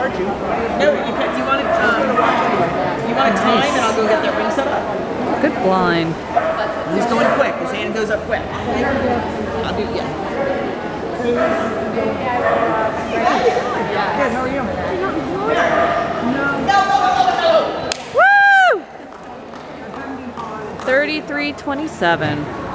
charge you. No, you want it. You want a time, and I'll go get that ring set up. Good blind. He's going quick. His hand goes up quick. I'll do yeah. Yeah, how are you? Woo! 33-27.